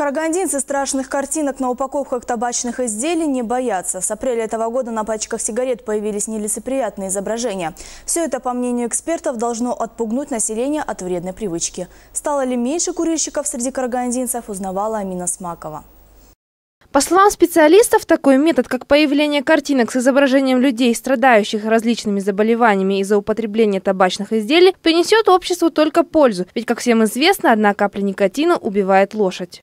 Карагандинцы страшных картинок на упаковках табачных изделий не боятся. С апреля этого года на пачках сигарет появились нелицеприятные изображения. Все это, по мнению экспертов, должно отпугнуть население от вредной привычки. Стало ли меньше курильщиков среди карагандинцев, узнавала Амина Смакова. По словам специалистов, такой метод, как появление картинок с изображением людей, страдающих различными заболеваниями из-за употребления табачных изделий, принесет обществу только пользу. Ведь, как всем известно, одна капля никотина убивает лошадь.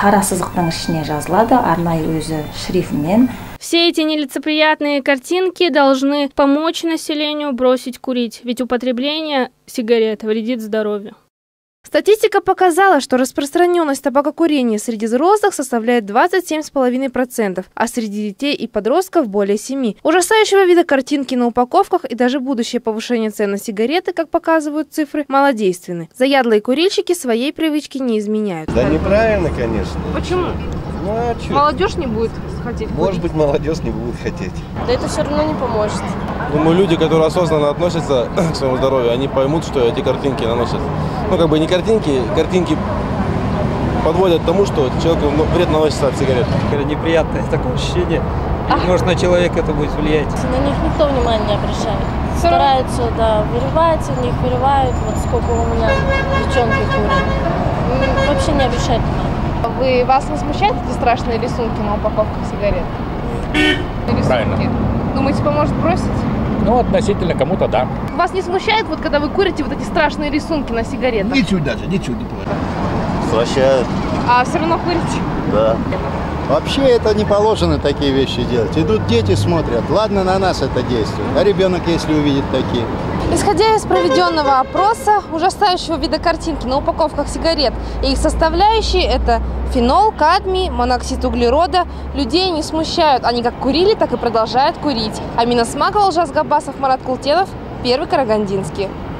Все эти нелицеприятные картинки должны помочь населению бросить курить, ведь употребление сигарет вредит здоровью. Статистика показала, что распространенность табакокурения среди взрослых составляет 27,5%, а среди детей и подростков более 7%. Ужасающего вида картинки на упаковках и даже будущее повышение цен на сигареты, как показывают цифры, малодейственны. Заядлые курильщики своей привычки не изменяют. Да неправильно, конечно. Почему? Ну, а что? Молодежь не будет хотеть курить? Может быть, молодежь не будет хотеть. Да это все равно не поможет. Думаю, люди, которые осознанно относятся к своему здоровью, они поймут, что эти картинки наносят. Ну, как бы не картинки подводят к тому, что человеку вред наносится от сигарет. Неприятное такое ощущение. Может, на человека это будет влиять. На них никто внимания не обращает. Стараются, да, выливать, у них выливают. Вот сколько у меня девчонки курят. Вообще не обращают внимания. Вас не смущают эти страшные рисунки на упаковках сигарет? Правильно. Думаете, поможет бросить? Ну, относительно кому-то да. Вас не смущает, вот когда вы курите вот эти страшные рисунки на сигаретах? Ничуть даже, ничуть не плохо. Стращает. А все равно курите? Да. Вообще это не положено такие вещи делать. Идут дети, смотрят. Ладно, на нас это действует. А ребенок, если увидит такие. Исходя из проведенного опроса ужасающего вида картинки на упаковках сигарет и их составляющие – это фенол, кадмий, моноксид углерода, людей не смущают. Они как курили, так и продолжают курить. Амина Смакова, Ольжас Габасов, Марат Култенов, Первый Карагандинский.